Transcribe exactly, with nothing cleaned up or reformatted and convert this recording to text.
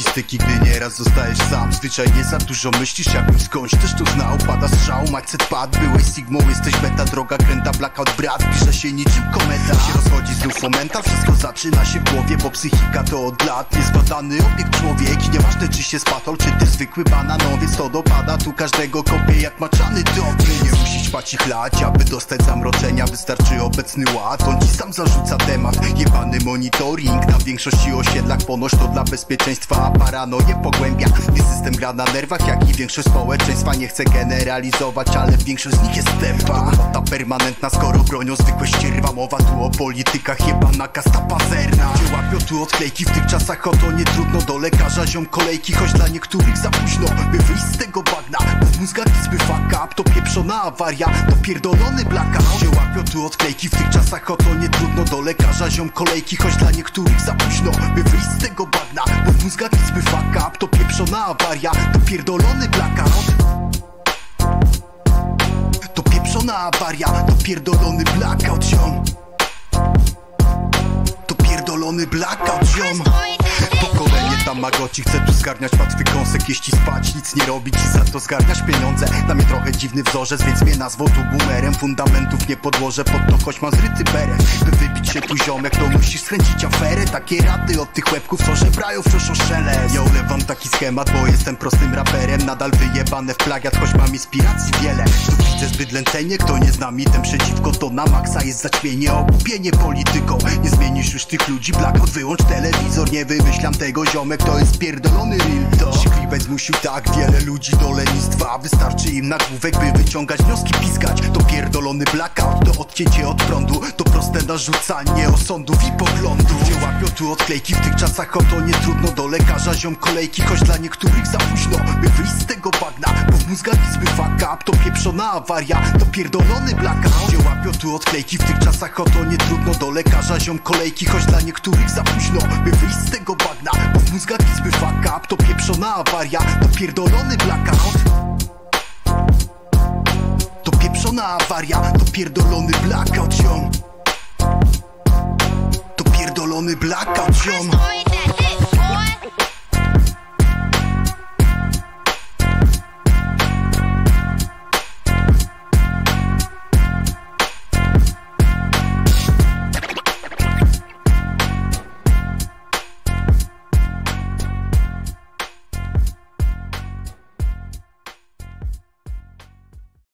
styki, gdy nieraz zostajesz sam. Zwyczajnie za dużo myślisz, jakbyś skądś też to znał. Pada strzał, mindset pad, byłeś sigmą, jesteś beta. Droga kręta, blackout brat, pisze się niczym kometa. Się rozchodzi znów momental, wszystko zaczyna się w głowie, bo psychika to od lat niezbadany obiekt człowiek. I nieważne czy się spatol, czy ty zwykły bananowiec, to dopada tu każdego kopie jak maczany dobry. Nie musisz ćpać ich lać, aby dostać zamroczenia, wystarczy obecny ład, on ci sam zarzuca temat. Jebany monitoring na większości osiedlach, ponoć to dla bezpieczeństwa, a paranoję pogłębia. Nie system gra na nerwach, jak i większość społeczeństwa. Nie chcę generalizować, ale większość z nich jest tempa. Ta permanentna, skoro bronią zwykłe ścierwa. Mowa tu o politykach, jebana kasta pazerna. Gdzie łapią tu odklejki, w tych czasach oto nie trudno. Do lekarza ziom kolejki, choć dla niektórych za późno, by wyjść z tego bagna. Bo w mózgach izby fuck up, to pieprzona awaria, to pierdolony blackout. Gdzie łapią tu odklejki, w tych czasach oto nie trudno. Do lekarza ziom kolejki, choć dla niektórych za późno, by wyjść z tego bagna. Bo w mózgach izby fuck up, to pieprzona awaria, to pierdolony blackout. To pieprzona awaria, to pierdolony blackout, ziom. To pierdolony blackout, ziom. Pokolenie Tamagoci chce tu zgarniać łatwy kąsek. Jeśli spać, nic nie robić i za to zgarniasz pieniądze. Dla mnie trochę dziwny wzorzec, więc mnie nazwą tu boomerem. Fundamentów nie podłożę pod to, choć mam zryty beret. By wybić się tu ziomek, to musisz skręcić aferę. Takie rady od tych łebków, co żebrają wciąż o szelest. Ja ulewam taki schemat, bo jestem prostym raperem. Nadal wyjebane w plagiat, choć mam inspiracji wiele. Tu widzę zbyt lęcenie, kto nie zna mi ten przeciwko. To na maksa jest zaćmienie, ogłupienie polityką. Nie zmienisz już tych ludzi, blackout, wyłącz telewizor. Nie wymyślam tego, ziomek, to jest pierdolony real talk. Śliwec zmusił tak wiele ludzi do lenistwa. Wystarczy im nagłówek, by wyciągać wnioski, piskać. To pierdolony blackout, to odcięcie od prądu. To proste narzucanie osądów i poglądów. Gdzie łapią tu odklejki, w tych czasach oto nie trudno. Do lekarza ziom kolejki, choć dla niektórych za późno, by wyjść z tego bagna. Bo w mózgach izby fuck up, to pieprzona awaria, to pierdolony blackout. Gdzie łapią tu odklejki, w tych czasach oto nie trudno. Do lekarza ziom kolejki, choć dla niektórych za późno, by wyjść z tego bagna. Bo w mózgach izby fuck up, to pieprzona awaria, to pierdolony blackout. To pieprzona awaria, to pierdolony blackout, ziom. To pierdolony blackout, ziom.